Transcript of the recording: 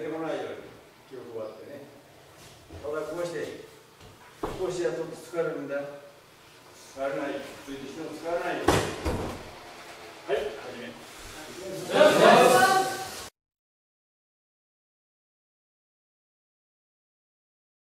てこないように気を配ってね。ただこうしてやっと疲れるんだ。疲れない、ついてしても疲れないよ。